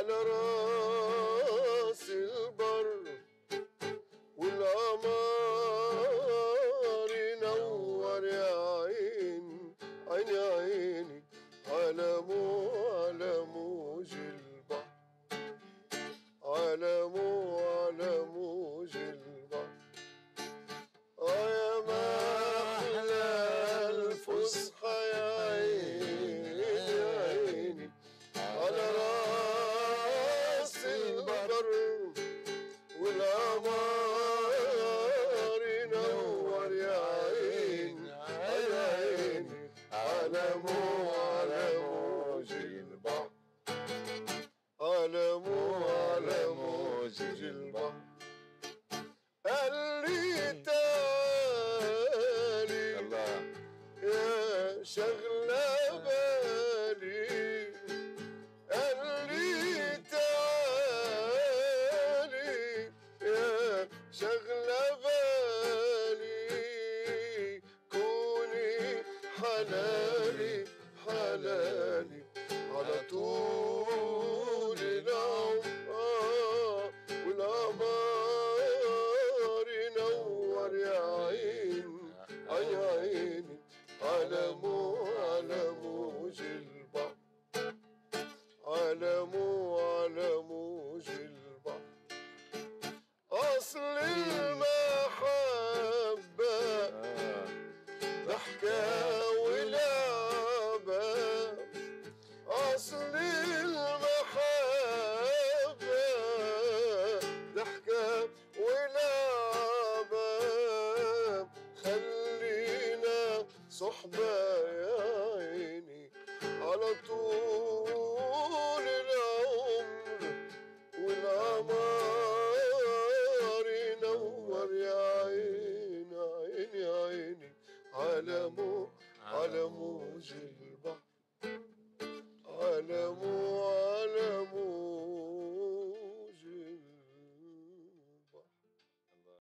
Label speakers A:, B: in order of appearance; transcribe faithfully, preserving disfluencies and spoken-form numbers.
A: على راس البر والقمر ينور يا عيني عيني عيني على مو على موج البحر على مو على موج البحر. اه يا ما احلى الفسحة يا عيني يا عيني على راس البر والقمر ينور يا عيني يا عيني على مو على موج البحر على مو على موج البحر. قال لي تعالي يا شغلة بالي قال لي تعالي يا شغلة بالي كوني حلالي حلالي على طول العمر والقمر ينور يا عيني يا عيني على مو على موج البحر على مو على موج البحر. أصل المحبة ضحكة ولعبة أصل المحبة ضحكة ولعبة خلينا صحبة يا عيني على طول العمر والقمر ينور يا عيني عيني عيني على مو على موج البحر على مو